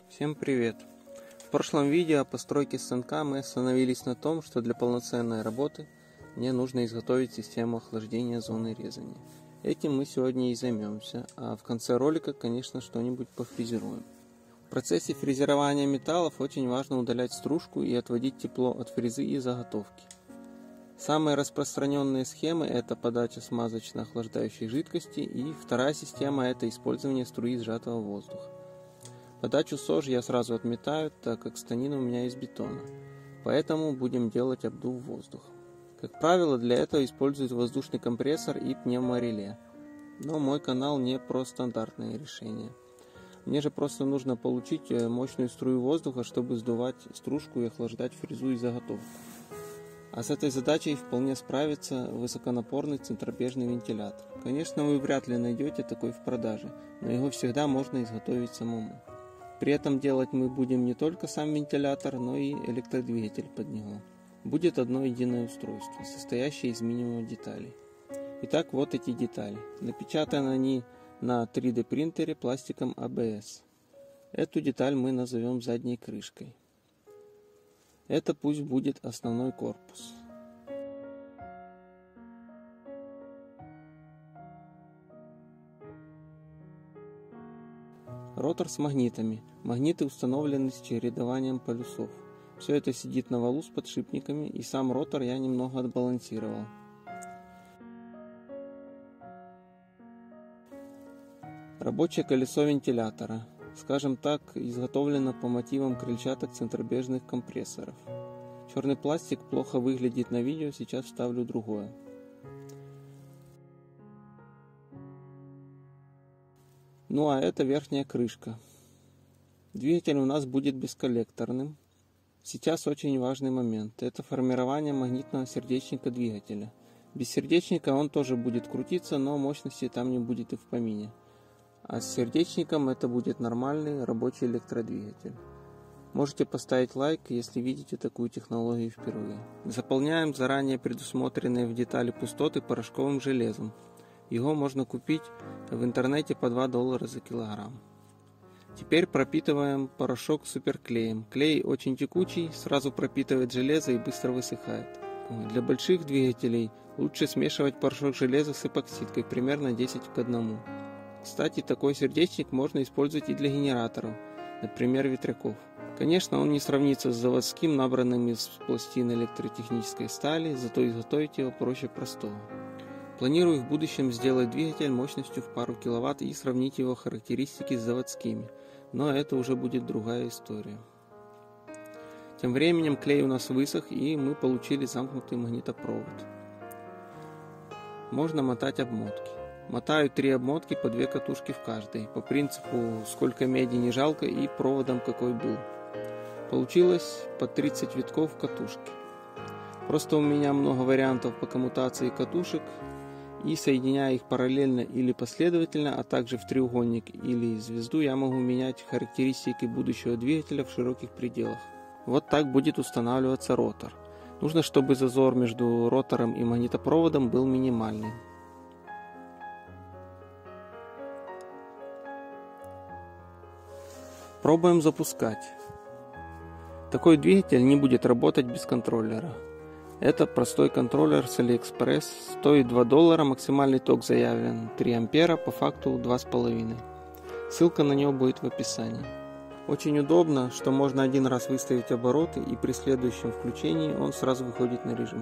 Всем привет! В прошлом видео о постройке станка мы остановились на том, что для полноценной работы мне нужно изготовить систему охлаждения зоны резания. Этим мы сегодня и займемся, а в конце ролика, конечно, что-нибудь пофрезеруем. В процессе фрезерования металлов очень важно удалять стружку и отводить тепло от фрезы и заготовки. Самые распространенные схемы – это подача смазочно-охлаждающей жидкости, и вторая система – это использование струи сжатого воздуха. Подачу СОЖ я сразу отметаю, так как станина у меня из бетона, поэтому будем делать обдув воздуха. Как правило, для этого используют воздушный компрессор и пневмореле, но мой канал не про стандартное решение. Мне же просто нужно получить мощную струю воздуха, чтобы сдувать стружку и охлаждать фрезу и заготовку. А с этой задачей вполне справится высоконапорный центробежный вентилятор. Конечно, вы вряд ли найдете такой в продаже, но его всегда можно изготовить самому. При этом делать мы будем не только сам вентилятор, но и электродвигатель под него. Будет одно единое устройство, состоящее из минимума деталей. Итак, вот эти детали. Напечатаны они на 3D принтере пластиком ABS. Эту деталь мы назовем задней крышкой. Это пусть будет основной корпус. Ротор с магнитами. Магниты установлены с чередованием полюсов. Все это сидит на валу с подшипниками, и сам ротор я немного отбалансировал. Рабочее колесо вентилятора. Скажем так, изготовлено по мотивам крыльчаток центробежных компрессоров. Черный пластик плохо выглядит на видео, сейчас вставлю другое. Ну а это верхняя крышка. Двигатель у нас будет бесколлекторным. Сейчас очень важный момент. Это формирование магнитного сердечника двигателя. Без сердечника он тоже будет крутиться, но мощности там не будет и в помине. А с сердечником это будет нормальный рабочий электродвигатель. Можете поставить лайк, если видите такую технологию впервые. Заполняем заранее предусмотренные в детали пустоты порошковым железом. Его можно купить в интернете по $2 за килограмм. Теперь пропитываем порошок суперклеем. Клей очень текучий, сразу пропитывает железо и быстро высыхает. Для больших двигателей лучше смешивать порошок железа с эпоксидкой, примерно 10:1. Кстати, такой сердечник можно использовать и для генераторов, например, ветряков. Конечно, он не сравнится с заводским, набранным из пластин электротехнической стали, зато изготовить его проще простого. Планирую в будущем сделать двигатель мощностью в пару киловатт и сравнить его характеристики с заводскими, но это уже будет другая история. Тем временем клей у нас высох, и мы получили замкнутый магнитопровод. Можно мотать обмотки. Мотаю 3 обмотки по 2 катушки в каждой, по принципу сколько меди не жалко и проводом какой был. Получилось по 30 витков катушки. Просто у меня много вариантов по коммутации катушек, и соединяя их параллельно или последовательно, а также в треугольник или звезду, я могу менять характеристики будущего двигателя в широких пределах. Вот так будет устанавливаться ротор. Нужно, чтобы зазор между ротором и магнитопроводом был минимальный. Пробуем запускать. Такой двигатель не будет работать без контроллера. Это простой контроллер с AliExpress, стоит $2, максимальный ток заявлен 3 ампера, по факту 2,5. Ссылка на него будет в описании. Очень удобно, что можно один раз выставить обороты, и при следующем включении он сразу выходит на режим.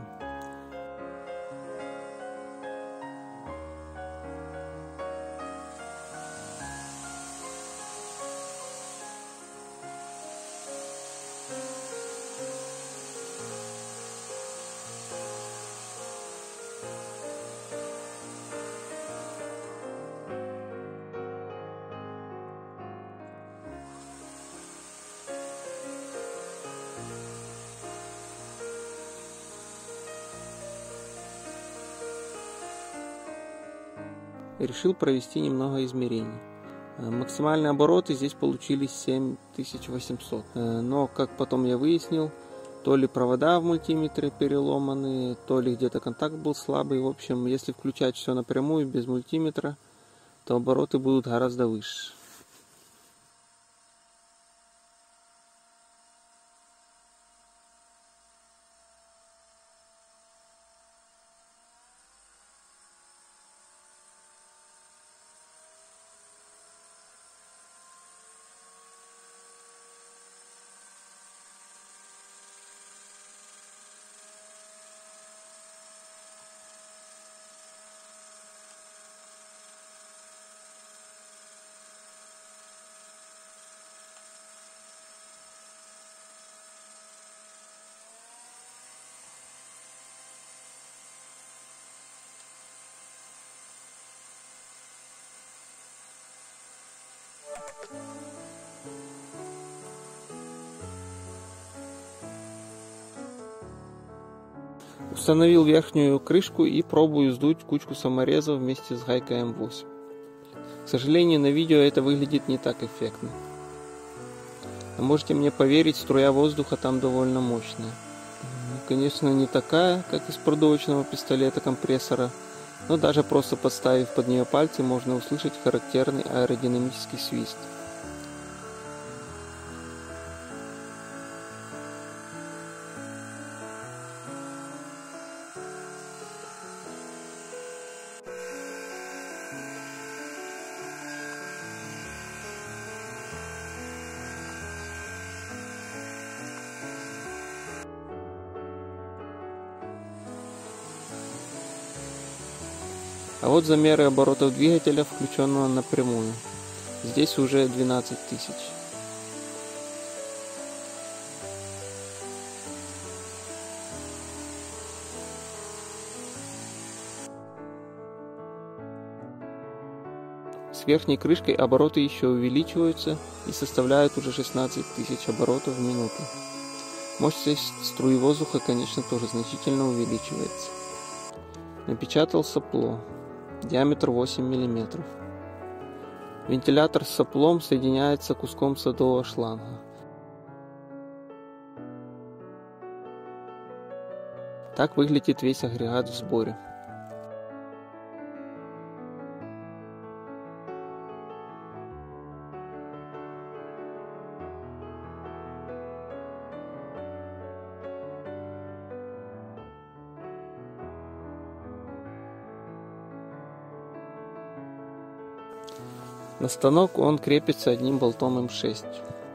Решил провести немного измерений. Максимальные обороты здесь получились 7800. Но, как потом я выяснил, то ли провода в мультиметре переломаны, то ли где-то контакт был слабый. В общем, если включать все напрямую, без мультиметра, то обороты будут гораздо выше. Установил верхнюю крышку и пробую сдуть кучку саморезов вместе с гайкой М8. К сожалению, на видео это выглядит не так эффектно. Но можете мне поверить, струя воздуха там довольно мощная. Конечно, не такая, как из продувочного пистолета-компрессора, но даже просто подставив под нее пальцы, можно услышать характерный аэродинамический свист. А вот замеры оборотов двигателя, включенного напрямую. Здесь уже 12 тысяч. С верхней крышкой обороты еще увеличиваются и составляют уже 16 тысяч оборотов в минуту. Мощность струи воздуха, конечно, тоже значительно увеличивается. Напечатал сопло. Диаметр 8 мм. Вентилятор с соплом соединяется куском садового шланга. Так выглядит весь агрегат в сборе. На станок он крепится одним болтом М6.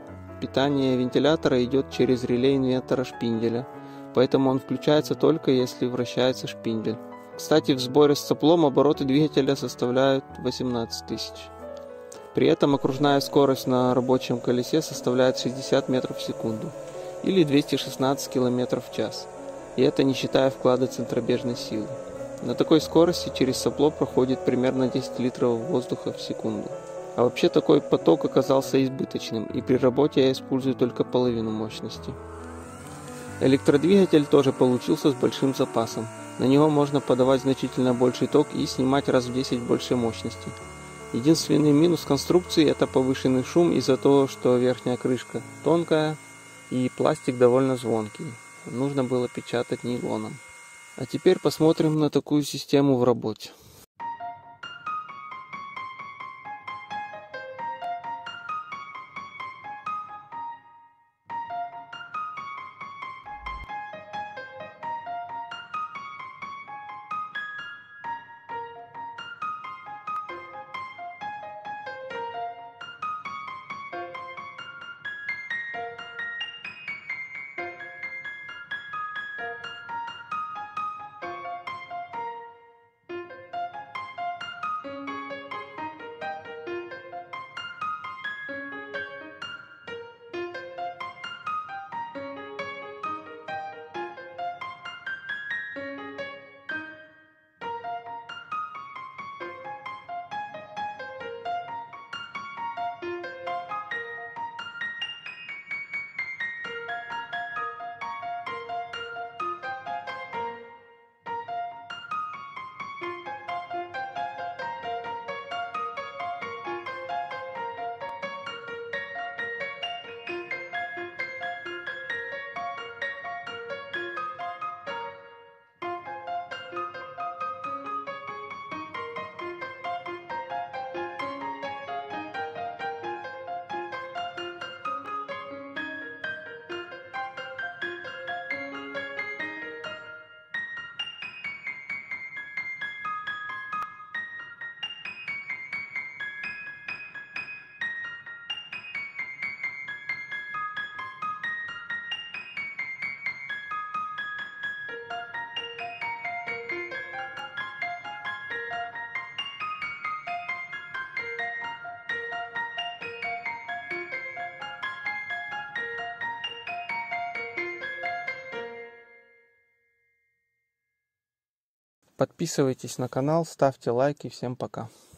Питание вентилятора идет через реле инвертора шпинделя, поэтому он включается только если вращается шпиндель. Кстати, в сборе с соплом обороты двигателя составляют 18 тысяч. При этом окружная скорость на рабочем колесе составляет 60 метров в секунду или 216 км в час. И это не считая вклада центробежной силы. На такой скорости через сопло проходит примерно 10 литров воздуха в секунду. А вообще такой поток оказался избыточным, и при работе я использую только половину мощности. Электродвигатель тоже получился с большим запасом. На него можно подавать значительно больший ток и снимать раз в 10 больше мощности. Единственный минус конструкции — это повышенный шум из-за того, что верхняя крышка тонкая и пластик довольно звонкий. Нужно было печатать нейлоном. А теперь посмотрим на такую систему в работе. Подписывайтесь на канал, ставьте лайки. Всем пока.